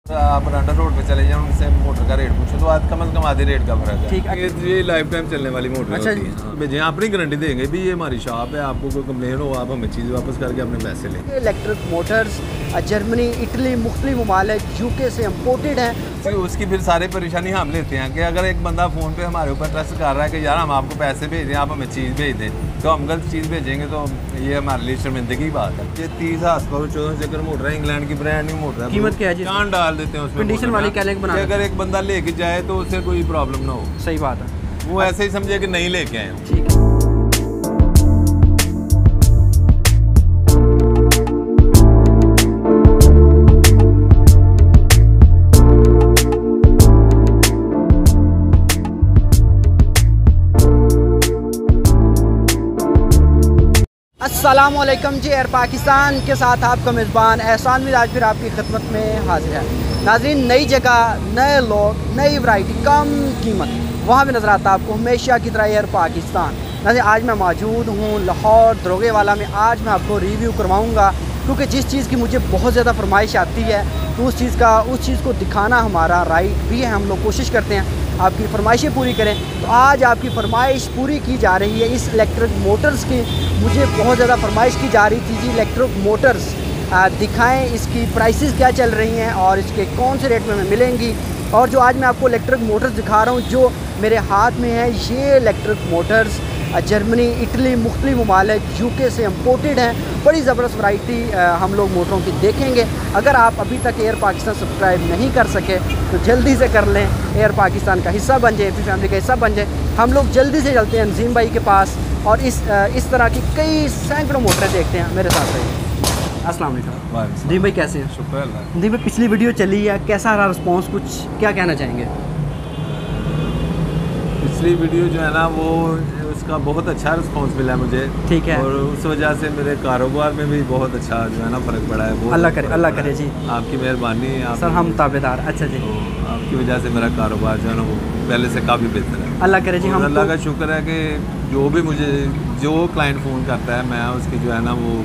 ठीक है। ये लाइफ टाइम चलने वाली मोटर अच्छा होती है। भेजें, अपनी गारंटी देंगे भी ये हमारी शॉप है, आपको कोई कंप्लेन हो आप हमें चीज़ वापस करके अपने पैसे लें। इलेक्ट्रिक मोटर्स जर्मनी, इटली, मुख्तलिफ ममालिक यूके से इम्पोर्टेड हैं। उसकी फिर सारी परेशानी हम लेते हैं कि अगर एक बंदा फ़ोन पे हमारे ऊपर ट्रस्ट कर रहा है कि यार हम आपको पैसे भेज दें, आप हमें चीज़ भेज दें, तो हम गलत चीज़ भेजेंगे तो ये हमारे लिए शर्मिंदगी की बात है। ये 30 हार्सपावर 14 चक्कर मोटर है, इंग्लैंड की ब्रांड न्यू मोटर है। कीमत क्या है जी? कान डाल देते हैं उसमें, कंडीशन वाली क्या लेके बना, अगर एक बंदा लेके जाए तो उससे कोई प्रॉब्लम ना हो। सही बात है, वो ऐसे ही समझे कि नहीं लेके आए। ठीक है। अस्सलामुअलैकुम जी, एयर पाकिस्तान के साथ आपका मेज़बान एहसान भी आज फिर आपकी खिदमत में हाजिर है। नाज़रीन, नई जगह, नए लोग, नई वैरायटी, कम कीमत, वहाँ भी नज़र आता है आपको हमेशा की तरह एयर पाकिस्तान। नाज़रीन, आज मैं मौजूद हूँ लाहौर दरोगेवाला में। आज मैं आपको रिव्यू करवाऊँगा क्योंकि जिस चीज़ की मुझे बहुत ज़्यादा फरमाइश आती है तो उस चीज़ को दिखाना हमारा राइट भी है। हम लोग कोशिश करते हैं आपकी फरमाइशें पूरी करें, तो आज आपकी फरमाइश पूरी की जा रही है इस इलेक्ट्रिक मोटर्स की। मुझे बहुत ज़्यादा फरमाइश की जा रही थी जी, इलेक्ट्रिक मोटर्स दिखाएं, इसकी प्राइसेस क्या चल रही हैं और इसके कौन से रेट में हमें मिलेंगी। और जो आज मैं आपको इलेक्ट्रिक मोटर्स दिखा रहा हूँ जो मेरे हाथ में है, ये इलेक्ट्रिक मोटर्स जर्मनी, इटली, मुख्तलिफ ममालिक यूके से इम्पोर्टेड हैं। बड़ी ज़बरदस्त वैरायटी हम लोग मोटरों की देखेंगे। अगर आप अभी तक एयर पाकिस्तान सब्सक्राइब नहीं कर सके तो जल्दी से कर लें, एयर पाकिस्तान का हिस्सा बन जाए, फैमिली का हिस्सा बन जाए। हम लोग जल्दी से चलते हैं नज़ीम भाई के पास और इस तरह की कई सैकड़ों मोटरें देखते हैं। मेरे साथ रहिए। अस्सलाम वालेकुम नज़ीम भाई, कैसे हैं? शुक्र अल्लाह। नज़ीम भाई, पिछली वीडियो चली है, कैसा रहा रिस्पॉन्स, कुछ क्या कहना चाहेंगे? पिछली वीडियो जो है ना वो उसका बहुत अच्छा रिस्पांस मिला है मुझे, ठीक है। और उस वजह से मेरे कारोबार में भी बहुत अच्छा जो है ना फ़र्क पड़ा है। अल्लाह करे जी, आपकी मेहरबानी। सर हम ताबेदार। अच्छा जी, तो आपकी वजह से मेरा कारोबार जो है ना वो पहले से काफ़ी बेहतर है। अल्लाह करे जी। हम अल्लाह का शुक्र है कि जो क्लाइंट फ़ोन करता है, मैं उसकी जो है ना वो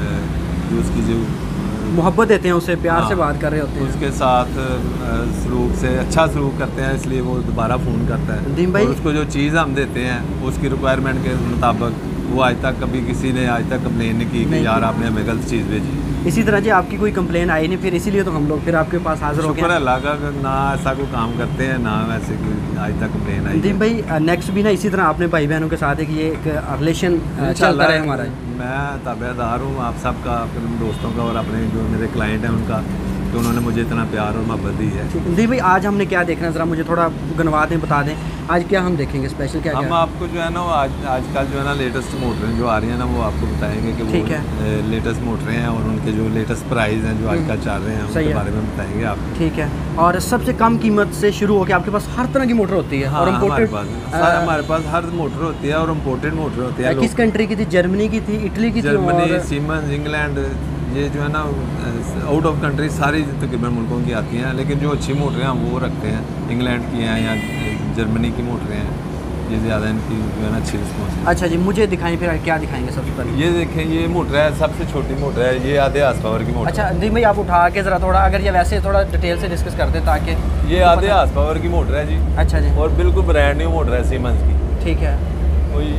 जो उसकी जो मोहब्बत देते हैं, उससे प्यार से बात कर रहे होते हैं, उसके साथ सलूक से अच्छा सलूक करते हैं, इसलिए वो दोबारा फ़ोन करता है। नदीम भाई, और उसको जो चीज़ हम देते हैं उसकी रिक्वायरमेंट के मुताबिक वो आज तक कभी किसी ने कंप्लेन नहीं की कि यार आपने हमें गलत चीज़ भेजी। इसी तरह जी आपकी कोई कंप्लेन आई नहीं, फिर इसीलिए तो हम लोग फिर आपके पास हाजिर हो गए। शुक्र अल्लाह का, ना ऐसा कोई काम करते हैं ना वैसे कोई आज तक कंप्लेन आई। नदीम भाई, नेक्स्ट भी ना इसी तरह अपने भाई बहनों के साथ है कि ये एक रिलेशन चलता रहे हमारा। मैं ताबेदार हूँ आप सबका, अपने दोस्तों का और अपने जो मेरे क्लाइंट हैं उनका, कि उन्होंने मुझे इतना प्यार और मोहब्बत दी है। नदीम भाई, आज हमने क्या देखना है, ज़रा मुझे थोड़ा गनवा दें, बता दें आज क्या हम देखेंगे स्पेशल क्या? हम आपको जो है ना आजकल जो है ना लेटेस्ट मोटरें जो आ रही हैं ना वो आपको बताएंगे कि ठीक वो है। लेटेस्ट मोटरें हैं और उनके जो लेटेस्ट प्राइस हैं जो आजकल चल रहे हैं उनके बारे में बताएंगे आपको। ठीक है। और सबसे कम कीमत से शुरू होकर आपके पास हर तरह की मोटर होती है? हाँ, और हमारे पास हर मोटर होती है और इम्पोर्टेड मोटर होती है। किस कंट्री की थी? जर्मनी की थी, इटली की थी? जर्मनी, सीमेंस, इंग्लैंड, ये जो है ना आउट ऑफ कंट्री सारी तकरीबन मुल्कों की आती हैं, लेकिन जो अच्छी मोटरें हैं वो रखते हैं, इंग्लैंड की हैं या जर्मनी की मोटरें हैं, ये ज़्यादा इनकी जो है ना अच्छी रिस्पॉन्स है। अच्छा जी, मुझे दिखाएं फिर क्या दिखाएंगे सबसे पहले? ये देखें, ये मोटर है, सबसे छोटी मोटर है, ये आधे हार्स पावर की मोटर। अच्छा नदीम भाई, आप उठा के ज़रा थोड़ा, अगर ये वैसे थोड़ा डिटेल से डिस्कस करते ताकि ये आधे हार्स पावर की मोटर है जी। अच्छा जी, और बिल्कुल ब्रांड न्यू मोटर है सीमेंस की। ठीक है। वही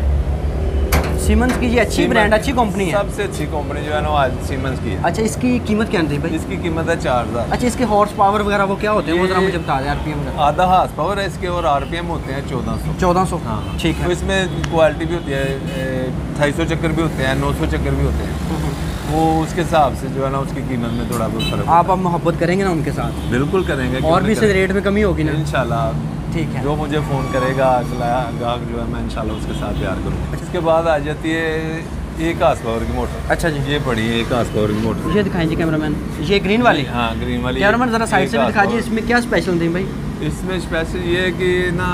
सीमेंस की, ये अच्छी ब्रांड, अच्छी कंपनी है, सबसे अच्छी कंपनी जो है ना आज सीमेंस की है। अच्छा, इसकी कीमत क्या है भाई? इसकी कीमत है 4000। अच्छा, इसके हॉर्स पावर वगैरह वो क्या होते हैं, वो जरा मुझे बता दें। आरपीएम वगैरह? आधा हार्स पावर है इसके और आरपीएम होते हैं 1400। 1400, हाँ ठीक है। तो इसमें क्वालिटी भी होती है, 250 चक्कर भी होते हैं, 900 चक्कर भी होते हैं। वो उसके हिसाब से जो है ना उसकी कीमत में थोड़ा बहुत फर्क। आप अब मोहब्बत करेंगे ना उनके साथ? बिल्कुल करेंगे, और भी इससे रेट में कमी होगी ना इंशाल्लाह। ठीक है। जो मुझे फ़ोन करेगा अगला गाहक जो है मैं इंशाल्लाह उसके साथ प्यार करूँगा। इसके बाद आ जाती है एक हार्स पावर की मोटर। अच्छा जी, ये पड़ी है एक हार्स पावर की मोटर। ये दिखाएं जी कैमरामैन, ये ग्रीन वाली? हाँ, ग्रीन वाली। कैमरामैन ज़रा साइड से भी दिखा जी, इसमें क्या स्पेशल थी भाई? इसमें स्पेशल ये है कि ना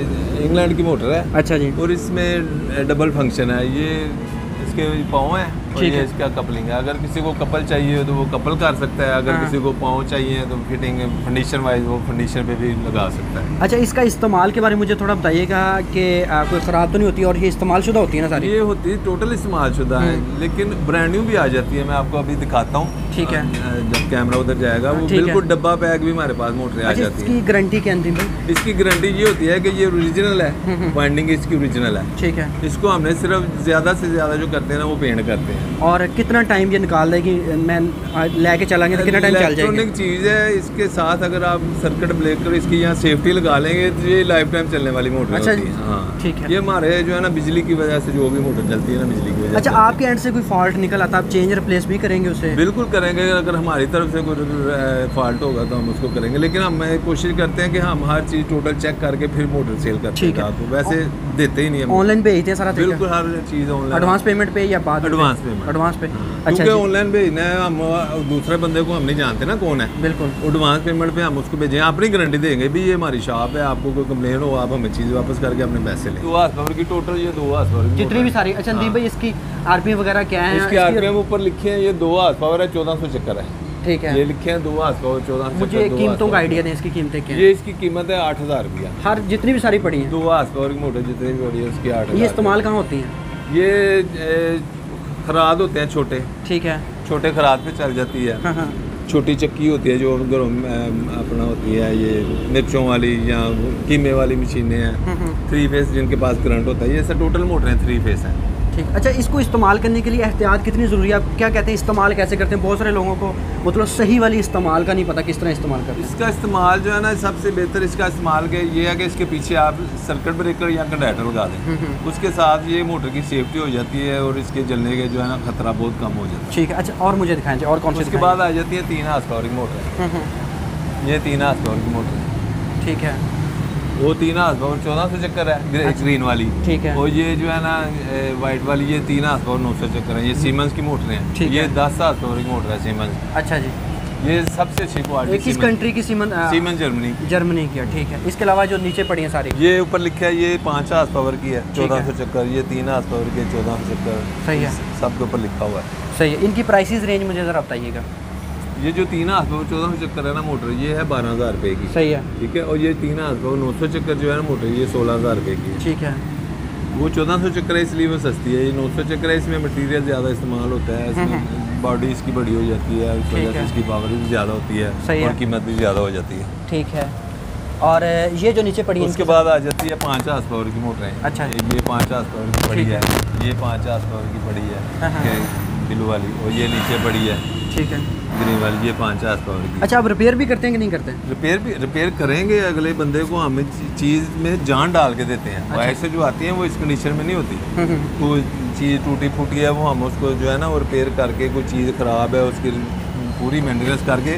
इंग्लैंड की मोटर है। अच्छा जी। और इसमें डबल फंक्शन है, ये इसके पाँव हैं और ये इसका कपलिंग है। अगर किसी को कपल चाहिए तो वो कपल कर सकता है, अगर किसी को पाँव चाहिए तो फिटिंग फंडिशन वाइज वो फंडिशन पे भी लगा सकता है। अच्छा, इसका इस्तेमाल के बारे में मुझे थोड़ा बताइएगा कि कोई ख़राब तो नहीं होती और ये इस्तेमाल शुदा होती है ना सारी? ये होती है टोटल इस्तेमाल शुदा है, लेकिन ब्रांड न्यू भी आ जाती है। मैं आपको अभी दिखाता हूँ, ठीक है, जब कैमरा उधर जाएगा वो बिल्कुल डब्बा पैक भी हमारे पास मोटर आ जाती है। इसकी गारंटी क्या है? इसकी गारंटी ये होती है कि ये ओरिजिनल है, वाइंडिंग इसकी ओरिजिनल है, ठीक है। इसको हमने सिर्फ ज़्यादा से ज़्यादा जो करते हैं ना वो पेंट करते हैं। और कितना टाइम ये निकाल देगी? मैं लेके चलाएंगे तो कितना टाइम चल जाएगी? इलेक्ट्रॉनिक चीज़ है, इसके साथ अगर आप सर्किट ब्रेकर इसकी यहाँ सेफ्टी लगा लेंगे तो ये लाइफ टाइम चलने वाली मोटर होती है। हाँ, ठीक है। ये हमारे जो है ना बिजली की वजह से जो भी मोटर चलती है ना बिजली की वजह से। अच्छा, आपके एंड से कोई फॉल्ट निकल आता, आप चेंज रिप्लेस भी करेंगे उसे? बिल्कुल करेंगे, अगर हमारी तरफ से कोई फॉल्ट होगा तो हम उसको करेंगे, लेकिन हम कोशिश करते हैं कि हम हर चीज़ टोटल चेक करके फिर मोटर सेल करते हैं। तो वैसे देते ही नहीं है, ऑनलाइन भेजते हैं सारा? बिल्कुल, हर चीज़ ऑनलाइन। एडवांस पेमेंट पे या बाद? Advance payment. एडवांस पे, क्योंकि ऑनलाइन भेजना है, हम दूसरे बंदे को हम नहीं जानते ना कौन है। बिल्कुल, एडवांस पेमेंट पे हम उसको भेजें, अपनी गारंटी देंगे भी ये हमारी शॉप है, आपको कोई कंप्लेन हो आप हमें चीज़ वापस करके अपने पैसे लें। 2 हॉर्स पावर की टोटल, ये 2 हॉर्स पावर जितनी भी सारी। अच्छा संदीप भाई, इसकी आरपीएम वगैरह क्या है? इसकी आरपीएम ऊपर लिखे हैं, ये 2 हॉर्स पावर है, 1400 चक्कर है, ठीक है। ये लिखे हैं 2 हॉर्स पावर 1400। मुझे कीमतों का आइडिया दें, इसकी कीमतें क्या है? ये इसकी कीमत है 8000 रुपया। हर जितनी भी सारी पड़ी है 2 हॉर्स पावर की मोटर जितनी भी पड़ी है उसकी 8000। ये इस्तेमाल कहाँ होती है? ये खराद होते हैं छोटे, ठीक है, छोटे खराद पे चल जाती है। हाँ। छोटी चक्की होती है जो घरों में अपना होती है, ये मिर्चों वाली या कीमे वाली मशीनें हैं, 3 फेस जिनके पास करंट होता है। ये सब टोटल मोटरें 3 फेस हैं, ठीक। अच्छा, इसको इस्तेमाल करने के लिए एहतियात कितनी ज़रूरी है? आप क्या कहते हैं, इस्तेमाल कैसे करते हैं? बहुत सारे लोगों को मतलब सही वाली इस्तेमाल का नहीं पता, किस तरह इस्तेमाल करते हैं? इसका इस्तेमाल जो है ना, सबसे बेहतर इसका इस्तेमाल के ये है कि इसके पीछे आप सर्किट ब्रेकर या कंडक्टर लगा दें, उसके साथ ये मोटर की सेफ्टी हो जाती है और इसके जलने के जो है ना खतरा बहुत कम हो जाता है, ठीक है। अच्छा, और मुझे दिखाएं और कौन सी? उसके बाद आ जाती है 3 हॉर्स पावर की मोटर। ये 3 हॉर्स पावर की मोटर है, ठीक है। वो 3 हॉर्स पावर 1400 चक्कर है, ग्रीन वाली, ठीक है। और ये जो है ना वाइट वाली, ये 3 हॉर्स पावर 900 चक्कर है। ये सीमेंस की मोटर है, ये 10 हॉर्स पावर की मोटर है सीमेंस। अच्छा जी, ये सबसे अच्छी क्वालिटी। किस कंट्री की? Siemens Germany. जर्मनी की, ठीक है। इसके अलावा जो नीचे पड़ी है सारी, ये ऊपर लिखा है ये 5 हॉर्स पावर की है, 1400 चक्कर। ये 3 हॉर्स पावर की है, 1400 चक्कर, सही है, सबके ऊपर लिखा हुआ है, सही है। इनकी प्राइसेस रेंज मुझे ज़रा बताइएगा। ये जो 3 हॉर्स पावर 1400 चक्कर है ना मोटर, ये है 12000 रुपये की, सही है, ठीक है। और ये 3 हॉर्स पावर 900 चक्कर जो है ना मोटर, ये 16000 रुपये की, ठीक है। वो 1400 चक्कर है इसलिए वो सस्ती है, ये 900 चक्कर है, इसमें मटेरियल ज़्यादा इस्तेमाल होता है, इसमें बॉडी इसकी बड़ी हो जाती है, उस वजह से इसकी पावर भी ज़्यादा होती है और कीमत भी ज़्यादा हो जाती है, ठीक है। और ये जो नीचे पड़ी है, उसके बाद आ जाती है 5 हॉर्स पावर की मोटर है। अच्छा, ये 5 हॉर्स पावर की पड़ी है, ये 5 हॉर्स पावर की पड़ी है ब्लू वाली, और ये नीचे पड़ी है, ठीक है, ग्रीन वाली, ये 5 हॉर्स पावर की। अच्छा, आप रिपेयर भी करते हैं कि नहीं करते? रिपेयर करेंगे, अगले बंदे को हम चीज़ में जान डाल के देते हैं। बाहर से जो आती है वो इस कंडीशन में नहीं होती, कोई चीज़ टूटी फूटी है वो हम उसको जो है ना वो रिपेयर करके, कोई चीज़ ख़राब है उसकी पूरी मेंटेनेंस करके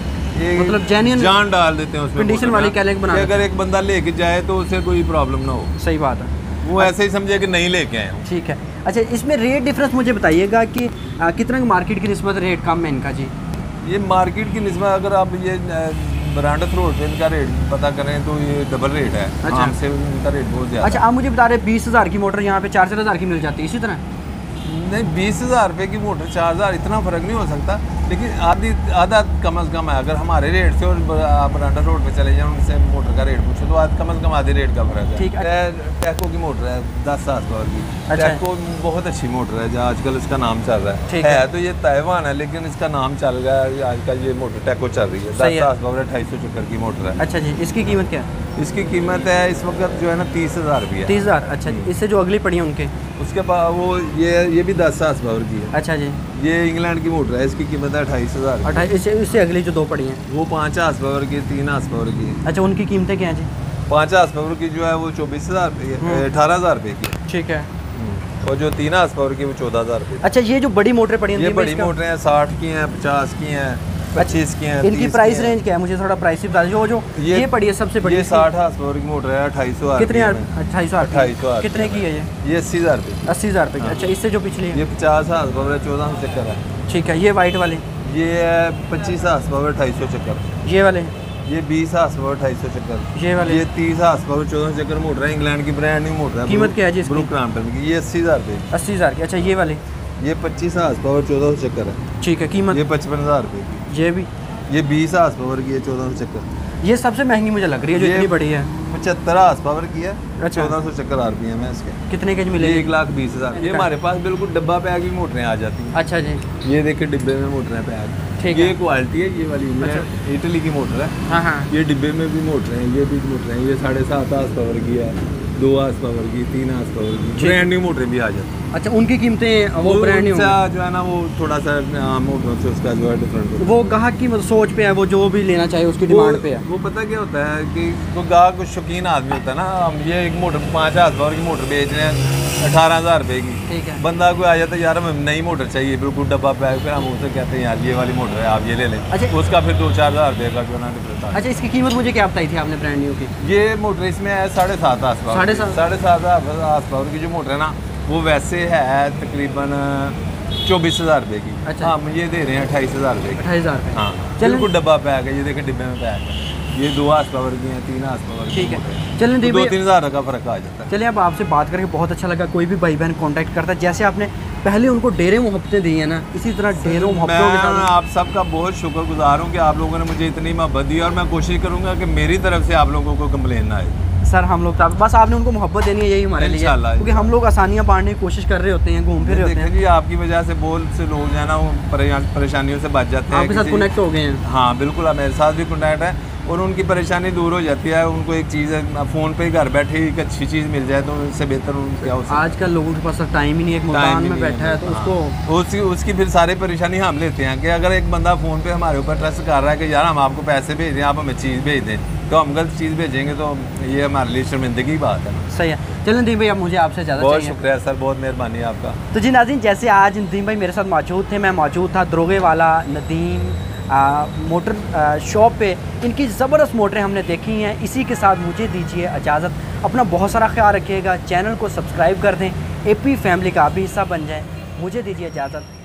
मतलब जेन्युइन जान डाल देते हैं उसमें, कंडीशन वाली कैलेक बना। अगर एक बंदा लेके जाए तो उसे कोई प्रॉब्लम ना हो, सही बात है, वो ऐसे ही समझे कि नहीं लेके आए, ठीक है। अच्छा, इसमें रेट डिफरेंस मुझे बताइएगा कि कितना मार्केट की निस्बत रेट कम है इनका? जी, ये मार्केट की निस्बत अगर आप ये ब्रांड रोड पे इनका रेट पता करें तो ये डबल रेट है। अच्छा, हमसे इनका रेट बहुत ज़्यादा। अच्छा, आप मुझे बता रहे 20,000 की मोटर यहाँ पे 4,000 की मिल जाती है, इसी तरह? नहीं, 20,000 रुपये की मोटर 4,000, इतना फ़र्क नहीं हो सकता, लेकिन आधा कम अज़ कम है। अगर हमारे रेट से और आप ब्रांडर रोड पे चले जाएं उनसे मोटर का रेट पूछो तो कम अज़ कम आधे रेट का फ़र्क है, ठीक है। टैको की मोटर है 10 हॉर्स पावर की। अच्छा, टैको बहुत अच्छी मोटर है, जो आजकल इसका नाम चल रहा है तो ये ताइवान है, लेकिन इसका नाम चल गया है आजकल, ये मोटर टैको चल रही है, 10 हॉर्स पावर 250 चक्कर की मोटर है। अच्छा जी, इसकी कीमत क्या है? इसकी कीमत है इस वक्त जो है ना 30,000 रुपये। 30,000, अच्छा जी। इससे जो अगली पड़ी है उनके, उसके बाद वो ये भी 10 हॉर्स पावर की है। अच्छा जी, ये इंग्लैंड की मोटर है, इसकी कीमत है 28,000। 28, इससे अगली जो 2 पड़ी हैं वो 5 हॉर्स पावर की, 3 हॉर्स पावर की। अच्छा, उनकी कीमतें क्या हैं जी? 5 हॉर्स पावर की जो है वो 24,000 रुपये, 18,000 रुपये की, ठीक है। और जो 3 हॉर्स पावर की वो 14,000 रुपये। अच्छा, ये जो बड़ी मोटर पड़ी हैं, ये बड़ी मोटरें हैं, 60 की हैं, 50 की हैं, 25 की हैं। इनकी प्राइस रेंज क्या है? मुझे थोड़ा प्राइस ही बता दीजिए। जो ये पड़ी है सबसे बड़ी, ये 60 हॉर्स पावर की मोटर है, 2,500। कितने? 2,500। कितने की है ये? 80,000 रुपये। 80,000 रुपये की। अच्छा, इससे जो पिछली है ये 50 हॉर्स पावर है, 1400 चक्कर है, ठीक है। ये वाइट वाले, ये है 25 हॉर्स पावर 250 चक्कर। ये वाले, ये 20 हॉर्स पावर 250 चक्कर। ये वाले, ये 30 हॉर्स पावर 1400 चक्कर मोटर है, इंग्लैंड की ब्रांड न्यू मोटर है। कीमत क्या है जी इसकी? ब्रूक क्रॉम्पटन की, ये 80,000 रुपये। 80,000 की। अच्छा, ये वाले, ये 25 हार्स पावर 1400 चक्कर है। ठीक है, कीमत ये 55,000 रुपये की। ये भी ये 20 हार्स पावर की है, 1400 चक्कर। ये सबसे महंगी मुझे लग रही है जो ये इतनी बड़ी है। 75 हार्स पावर की है, अच्छा। 1400 चक्कर RPM है इसके। कितने के मिले? ये 1,20,000। ये हमारे पास बिल्कुल डब्बा पैक भी मोटरें आ जाती हैं। अच्छा जी, ये देखिए डिब्बे में मोटरें पैक। ठीक ये है। क्वालिटी है, ये वाली अच्छा। इटली की मोटर है। हाँ हाँ, ये डिब्बे में भी मोटर हैं, ये भी मोटर हैं। ये 7.5 हार्स पावर की है, 2 हार्स पावर की, 3 हार्स पावर की। ब्रांड न्यू मोटरें भी आ जाती हैं। अच्छा, उनकी कीमतें वो ब्रांड न्यू जो है ना, वो थोड़ा सा मोटरों से उसका जो है डिफरेंट। वो ग्राहक की मतलब सोच पे है, वो जो भी लेना चाहे उसकी डिमांड पे है। वो पता क्या होता है कि वो ग्राहक कुछ शौकीन आदमी होता है ना। हम ये एक मोटर 5 हार्स पावर की मोटर बेच रहे हैं 18,000 रुपये की। ठीक है। बंदा कोई आ जाता है, यार हमें नई मोटर चाहिए बिल्कुल डब्बा पैक, फिर हम उनसे कहते हैं यार ये वाली मोटर है, आप ये ले लें। अच्छा। उसका फिर 2-4 हज़ार रुपये का जो है ना डिफरेंस आता है। अच्छा, इसकी कीमत मुझे क्या बताई थी आपने ब्रांड न्यू की? ये मोटर इसमें है 7.5 हार्स पावर। 7.5 हार्स पावर की जो मोटर है ना, वो वैसे है तकरीबन 24,000 रुपये की। अच्छा। हम ये दे रहे हैं 28,000 रुपये की। 28,000 रुपये। हाँ, चलें। बिल्कुल डब्बा पैक है। ये देखें डिब्बे में पैक है। ये 2 हार्स पावर की हैं, 3 हार्स पावर की। ठीक है, मोटर है। चलें तो दीप 2-3 हज़ार का फ़र्क आ जाता है। चलिए, अब आपसे बात करके बहुत अच्छा लगा। कोई भी भाई बहन कांटेक्ट करता है, जैसे आपने पहले उनको ढेरों मोहब्बतें दी हैं ना, इसी तरह ढेरों मोहब्बतों के मैं साथ। आप सबका बहुत शुक्रगुजार हूँ कि आप लोगों ने मुझे इतनी मोहब्बत दी, और मैं कोशिश करूँगा कि मेरी तरफ से आप लोगों को कंप्लेन ना आए। सर, हम लोग बस आपने उनको मोहब्बत देनी है, यही हमारे लिए है। इंशाल्लाह। क्योंकि हम लोग आसानियाँ बांटने की कोशिश कर रहे होते हैं, घूम फिर रहे होते देखें हैं। जी, आपकी वजह से बहुत से लोग जो है ना वो परेशानियों से बच जाते हैं। आपके साथ कनेक्ट हो गए हैं। हाँ बिल्कुल, अब मेरे साथ भी कॉन्टैक्ट है, और उनकी परेशानी दूर हो जाती है। उनको एक चीज़ है, फ़ोन पे ही घर बैठे एक अच्छी चीज़ मिल जाए तो इससे बेहतर क्या हो सकता है। आजकल लोगों के पास टाइम ही नहीं है, एक मकान में बैठा है तो उसको उसकी फिर सारी परेशानी हम लेते हैं कि अगर एक बंदा फ़ोन पे हमारे ऊपर ट्रस्ट कर रहा है कि यार हम आपको पैसे भेज दें, आप हमें चीज़ भेज दें, तो हम गलत चीज़ भेजेंगे तो ये हमारे लिए शर्मिंदगी की बात है। सही है। चलें नदीम भाई, अब मुझे आपसे ज़्यादा बहुत चाहिए। शुक्रिया सर, बहुत मेहरबानी आपका। तो जी नाज़रीन, जैसे आज नदीम भाई मेरे साथ मौजूद थे, मैं मौजूद था दरोगे वाला नदीम मोटर शॉप पे। इनकी ज़बरदस्त मोटरें हमने देखी हैं। इसी के साथ मुझे दीजिए इजाज़त। अपना बहुत सारा ख्याल रखिएगा, चैनल को सब्सक्राइब कर दें, AP फैमिली का आप भी हिस्सा बन जाएँ। मुझे दीजिए इजाज़त।